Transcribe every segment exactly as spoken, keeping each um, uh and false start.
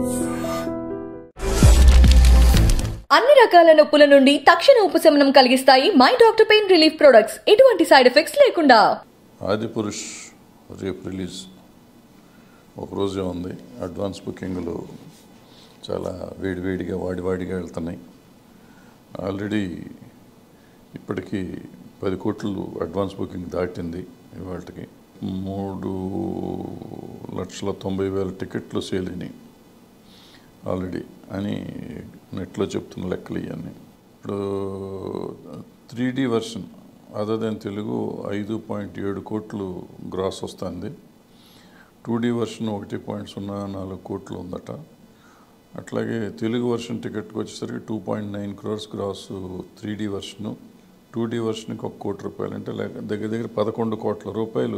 అన్ని రకాల నొప్పుల నుండి తక్షణ ఉపశమనం కలిగిస్తాయి my doctor pain relief products ఎటువంటి సైడ్ ఎఫెక్ట్స్ లేకుండా. ఆదిపురుష్ రేపు రిలీజ్ ఒక రోజే ఉంది. అడ్వాన్స్ బుకింగ్లు చాలా వేడివేడిగా వాడివాడిగా వెళ్తున్నాయి. ఆల్రెడీ ఇప్పటికీ పది కోట్లు అడ్వాన్స్ బుకింగ్ దాటింది. ఇవాళకి మూడు లక్షల తొంభై వేల టికెట్లు సేల్ అయినాయి ఆల్రెడీ అని నెట్లో చెప్తున్న లెక్కలు ఇవన్నీ. ఇప్పుడు three D version other than Telugu ఐదు పాయింట్ ఏడు కోట్లు గ్రాస్ వస్తుంది. టూ డీ వర్షన్ ఒకటి పాయింట్ సున్నా నాలుగు కోట్లు ఉందట. అట్లాగే తెలుగు వర్షన్ టికెట్కి వచ్చేసరికి two point nine crores gross three D version. Two D వర్షన్కి ఒక కోటి రూపాయలు అంటే దగ్గర దగ్గర పదకొండు కోట్ల రూపాయలు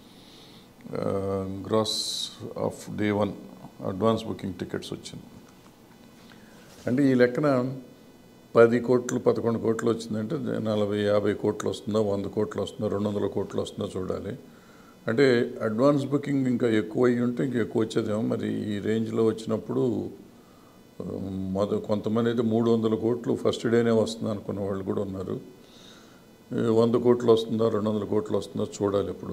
gross of day one advance booking tickets వచ్చింది. అంటే ఈ లెక్కన పది కోట్లు పదకొండు కోట్లు వచ్చిందంటే నలభై యాభై కోట్లు వస్తుందో వంద కోట్లు వస్తుందో రెండు వందల కోట్లు వస్తుందో చూడాలి. అంటే అడ్వాన్స్ బుకింగ్ ఇంకా ఎక్కువ అయ్యి ఉంటే ఇంకా ఎక్కువ వచ్చేదేమో. మరి ఈ రేంజ్లో వచ్చినప్పుడు మొద కొంతమంది అయితే మూడు వందల కోట్లు ఫస్ట్ డేనే వస్తుంది అనుకున్న వాళ్ళు కూడా ఉన్నారు. వంద కోట్లు వస్తుందో రెండు వందల కోట్లు వస్తుందో చూడాలి. ఇప్పుడు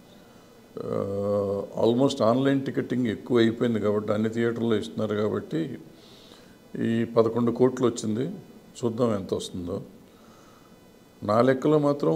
ఆల్మోస్ట్ ఆన్లైన్ టికెటింగ్ ఎక్కువ అయిపోయింది కాబట్టి అన్ని థియేటర్లో ఇస్తున్నారు కాబట్టి ఈ పదకొండు కోట్లు వచ్చింది. చూద్దాం ఎంత వస్తుందో. నా లెక్కలో మాత్రం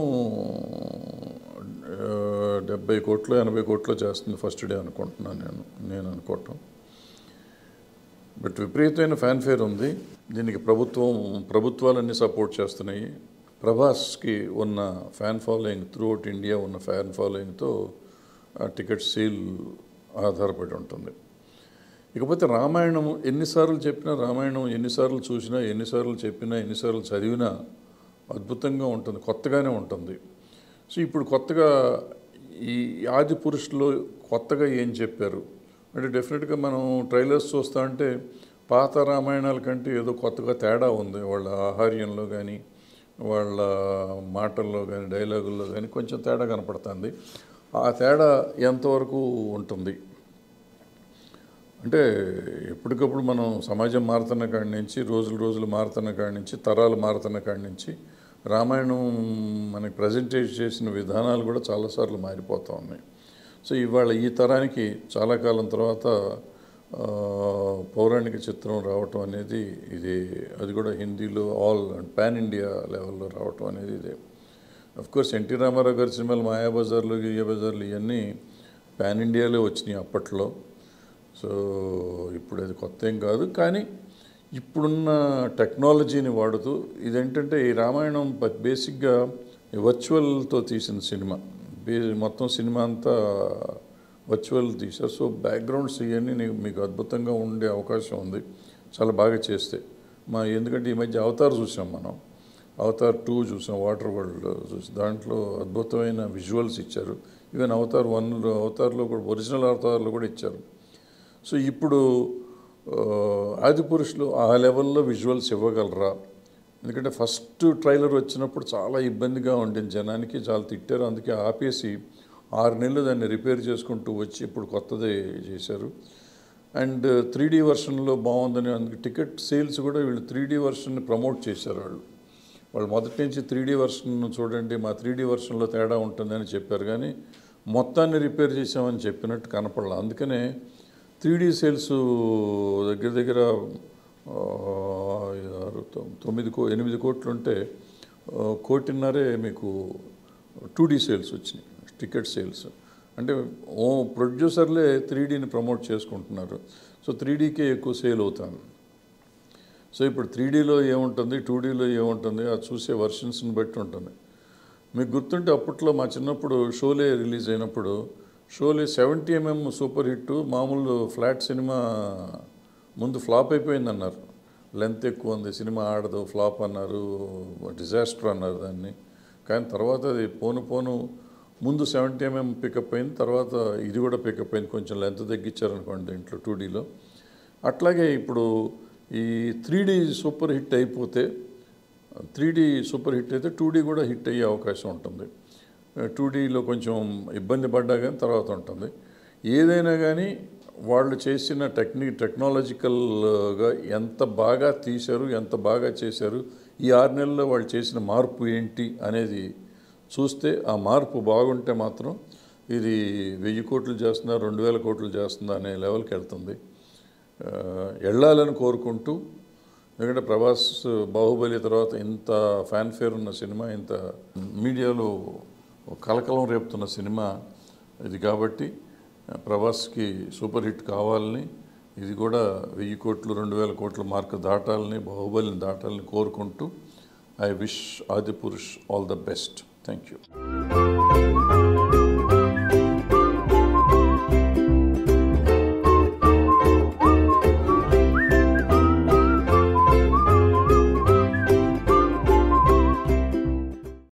డెబ్బై కోట్లు ఎనభై కోట్లు చేస్తుంది ఫస్ట్ డే అనుకుంటున్నాను నేను నేను అనుకోవటం. బట్ విపరీతమైన ఫ్యాన్ఫేర్ ఉంది దీనికి. ప్రభుత్వం ప్రభుత్వాలన్నీ సపోర్ట్ చేస్తున్నాయి. ప్రభాస్కి ఉన్న fan following throughout India ఉన్న ఫ్యాన్ ఫాలోయింగ్తో ఆ టికెట్ సేల్ ఆధారపడి ఉంటుంది. ఇకపోతే రామాయణం ఎన్నిసార్లు చెప్పినా, రామాయణం ఎన్నిసార్లు చూసినా, ఎన్నిసార్లు చెప్పినా, ఎన్నిసార్లు చదివినా అద్భుతంగా ఉంటుంది, కొత్తగానే ఉంటుంది. సో ఇప్పుడు కొత్తగా ఈ ఆదిపురుషులో కొత్తగా ఏం చెప్పారు అంటే డెఫినెట్గా మనం ట్రైలర్స్ చూస్తూ ఉంటే పాత రామాయణాల కంటే ఏదో కొత్తగా తేడా ఉంది. వాళ్ళ ఆహార్యంలో కానీ వాళ్ళ మాటల్లో కానీ డైలాగుల్లో కానీ కొంచెం తేడా కనపడుతుంది. ఆ తేడా ఎంతవరకు ఉంటుంది అంటే ఎప్పటికప్పుడు మనం సమాజం మారుతున్న కాడి నుంచి, రోజులు రోజులు మారుతున్న కాడి నుంచి, తరాలు మారుతున్న కాడి నుంచి రామాయణం మనకి ప్రజెంటేట్ చేసిన విధానాలు కూడా చాలాసార్లు మారిపోతూ ఉన్నాయి. సో ఇవాళ ఈ తరానికి చాలా కాలం తర్వాత పౌరాణిక చిత్రం రావటం అనేది ఇది, అది కూడా హిందీలో ఆల్ అండ్ పాన్ ఇండియా లెవెల్లో రావటం అనేది ఇదే. అఫ్కోర్స్ ఎన్టీ రామారావు గారి సినిమాలు మాయాబజార్లు గియ్య బజార్లు ఇవన్నీ పాన్ ఇండియాలో వచ్చినాయి అప్పట్లో. సో ఇప్పుడు అది కొత్త ఏం కాదు. కానీ ఇప్పుడున్న టెక్నాలజీని వాడుతూ ఇదేంటంటే ఈ రామాయణం బేసిక్గా వర్చువల్తో తీసిన సినిమా, బే మొత్తం సినిమా అంతా వర్చువల్ తీశారు. సో బ్యాక్గ్రౌండ్స్ ఇవన్నీ మీకు అద్భుతంగా ఉండే అవకాశం ఉంది చాలా బాగా చేస్తే. మా ఎందుకంటే ఈ మధ్య అవతార్ చూసాం మనం, అవతార్ టూ చూసాం, వాటర్ వరల్డ్ చూసి దాంట్లో అద్భుతమైన విజువల్స్ ఇచ్చారు. ఈవెన్ అవతార్ వన్లో అవతార్లో కూడా ఒరిజినల్ అవతార్లో కూడా ఇచ్చారు. సో ఇప్పుడు ఆదిపురుషులు ఆ లెవెల్లో విజువల్స్ ఇవ్వగలరా? ఎందుకంటే ఫస్ట్ ట్రైలర్ వచ్చినప్పుడు చాలా ఇబ్బందిగా ఉండింది జనానికి, చాలా తిట్టారు. అందుకే ఆపేసి ఆరు నెలలు దాన్ని రిపేర్ చేసుకుంటూ వచ్చి ఇప్పుడు కొత్తది చేశారు. అండ్ త్రీ డీ వర్షన్లో బాగుందని అందుకే టికెట్ సేల్స్ కూడా వీళ్ళు త్రీ డీ వర్షన్ని ప్రమోట్ చేశారు. వాళ్ళు వాళ్ళు మొదటి నుంచి త్రీ డీ వర్షన్ చూడండి, మా త్రీ డీ వర్షన్లో తేడా ఉంటుందని చెప్పారు, కానీ మొత్తాన్ని రిపేర్ చేసామని చెప్పినట్టు కనపడాలి. అందుకనే త్రీ డీ సేల్స్ దగ్గర దగ్గర ఆరు తొమ్మిది కో ఎనిమిది కోట్లు ఉంటే కోటిన్నరే మీకు టూ డీ సేల్స్ వచ్చినాయి, టికెట్ సేల్స్. అంటే ఓ ప్రొడ్యూసర్లే త్రీ డీని ప్రమోట్ చేసుకుంటున్నారు. సో త్రీ డీకే ఎక్కువ సేల్ అవుతుంది. సో ఇప్పుడు త్రీ డీలో ఏముంటుంది, టూ డీలో ఏముంటుంది, అది చూసే వర్షన్స్ని బట్టి ఉంటుంది. మీకు గుర్తుంటే అప్పట్లో మా చిన్నప్పుడు షోలే రిలీజ్ అయినప్పుడు Sholay seventy MM super hit, మామూలు ఫ్లాట్ సినిమా ముందు ఫ్లాప్ అయిపోయింది అన్నారు. లెంత్ ఎక్కువ ఉంది, సినిమా ఆడదు, ఫ్లాప్ అన్నారు, డిజాస్టర్ అన్నారు దాన్ని. కానీ తర్వాత అది పోను పోను ముందు సెవెంటీ ఎంఎం పికప్ అయింది, తర్వాత ఇది కూడా పికప్ అయింది, కొంచెం లెంత్ తగ్గించారనుకోండి దీంట్లో టూ డీలో. అట్లాగే ఇప్పుడు ఈ త్రీ డీ సూపర్ హిట్ అయిపోతే, త్రీ డీ సూపర్ హిట్ అయితే టూ డీ కూడా హిట్ అయ్యే అవకాశం ఉంటుంది. టూ డీలో కొంచెం ఇబ్బంది పడ్డా కానీ తర్వాత ఉంటుంది. ఏదైనా కానీ వాళ్ళు చేసిన టెక్ని టెక్నాలజికల్గా ఎంత బాగా తీశారు, ఎంత బాగా చేశారు, ఈ ఆరు నెలల్లో వాళ్ళు చేసిన మార్పు ఏంటి అనేది చూస్తే ఆ మార్పు బాగుంటే మాత్రం ఇది వెయ్యి కోట్లు చేస్తుందా రెండు వేల కోట్లు చేస్తుందా అనే లెవెల్కి వెళ్తుంది. వెళ్ళాలని కోరుకుంటూ, ఎందుకంటే ప్రభాస్ బాహుబలి తర్వాత ఇంత ఫ్యాన్ఫేర్ ఉన్న సినిమా, ఇంత మీడియాలో కలకలం రేపుతున్న సినిమా ఇది కాబట్టి ప్రభాస్కి సూపర్ హిట్ కావాలని, ఇది కూడా వెయ్యి కోట్లు రెండు వేల కోట్ల మార్కు దాటాలని, బాహుబలిని దాటాలని కోరుకుంటూ I wish Adipurush all the best. Thank you.